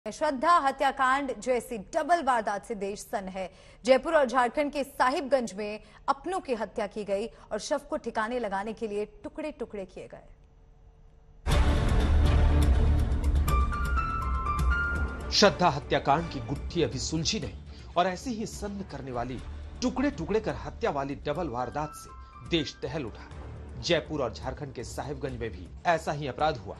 श्रद्धा हत्याकांड जैसी डबल वारदात से देश सन्न है। जयपुर और झारखंड के साहिबगंज में अपनों की हत्या की गई और शव को ठिकाने लगाने के लिए टुकड़े टुकड़े किए गए। श्रद्धा हत्याकांड की गुत्थी अभी सुलझी नहीं और ऐसी ही सन्न करने वाली टुकड़े टुकड़े कर हत्या वाली डबल वारदात से देश दहल उठा। जयपुर और झारखंड के साहिबगंज में भी ऐसा ही अपराध हुआ।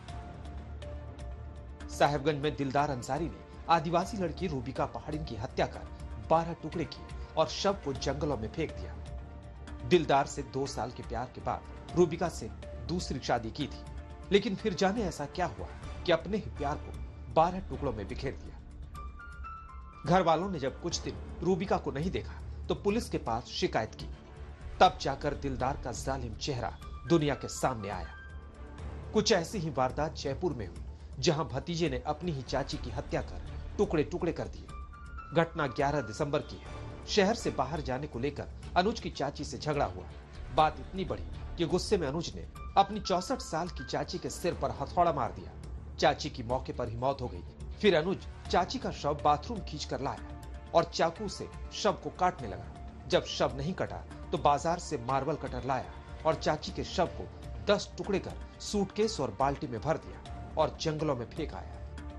साहिबगंज में दिलदार अंसारी ने आदिवासी लड़की रूबिका पहाड़िन की हत्या कर 12 टुकड़े किए और शव को जंगलों में फेंक दिया। दिलदार से 2 साल के प्यार के बाद रूबिका से दूसरी शादी की थी, लेकिन फिर जाने ऐसा क्या हुआ कि अपने ही प्यार को 12 टुकड़ों में बिखेर दिया। घर वालों ने जब कुछ दिन रूबिका को नहीं देखा तो पुलिस के पास शिकायत की। तब जाकर दिलदार का जालिम चेहरा दुनिया के सामने आया। कुछ ऐसी ही वारदात जयपुर में हुई, जहां भतीजे ने अपनी ही चाची की हत्या कर टुकड़े टुकड़े कर दिए। घटना 11 दिसंबर की है। शहर से बाहर जाने को लेकर अनुज की चाची से झगड़ा हुआ। बात इतनी बढ़ी कि गुस्से में अनुज ने अपनी 64 साल की चाची के सिर पर हथौड़ा मार दिया। चाची की मौके पर ही मौत हो गई। फिर अनुज चाची का शव बाथरूम खींच कर लाया और चाकू से शव को काटने लगा। जब शव नहीं कटा तो बाजार से मार्बल कटर लाया और चाची के शव को 10 टुकड़े कर सूटकेस और बाल्टी में भर दिया और जंगलों में फेंक आया।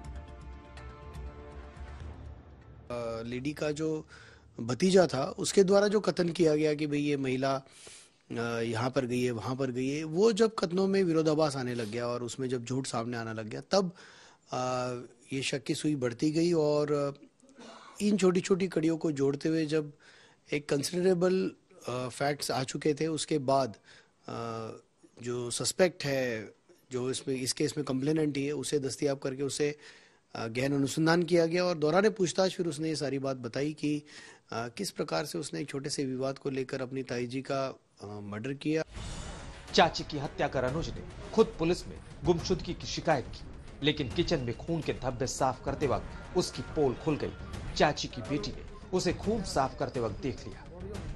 लेडी का जो भतीजा था उसके द्वारा जो कथन किया गया कि भाई ये महिला यहाँ पर गई है वहां पर गई है, वो जब कथनों में विरोधाभास आने लग गया और उसमें जब झूठ सामने आने लग गया, तब ये शक की सुई बढ़ती गई और इन छोटी छोटी कड़ियों को जोड़ते हुए जब एक कंसिडरेबल फैक्ट्स आ चुके थे, उसके बाद जो सस्पेक्ट है, जो इस केस में कंप्लेनेंट ही है, उसे दस्तयाब करके उसे गहन अनुसंधान किया गया और दौरान पूछताछ फिर उसने ये सारी बात बताई कि किस प्रकार से उसने एक छोटे से विवाद को लेकर अपनी ताई जी का मर्डर किया। चाची की हत्या कर अनुज ने खुद पुलिस में गुमशुदगी की शिकायत की, लेकिन किचन में खून के धब्बे साफ करते वक्त उसकी पोल खुल गई। चाची की बेटी ने उसे खून साफ करते वक्त देख लिया।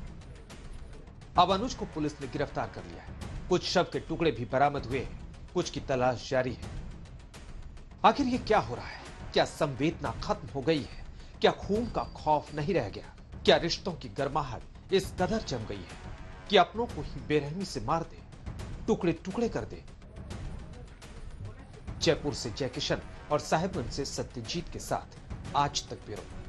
अब अनुज को पुलिस ने गिरफ्तार कर लिया है। कुछ शव के टुकड़े भी बरामद हुए हैं, कुछ की तलाश जारी है। आखिर ये क्या हो रहा है? क्या संवेदना खत्म हो गई है? क्या खून का खौफ नहीं रह गया? क्या रिश्तों की गर्माहट इस कदर जम गई है कि अपनों को ही बेरहमी से मार दे, टुकड़े टुकड़े कर दे? जयपुर से जय किशन और साहिबगंज से सत्यजीत के साथ आज तक ब्यूरो।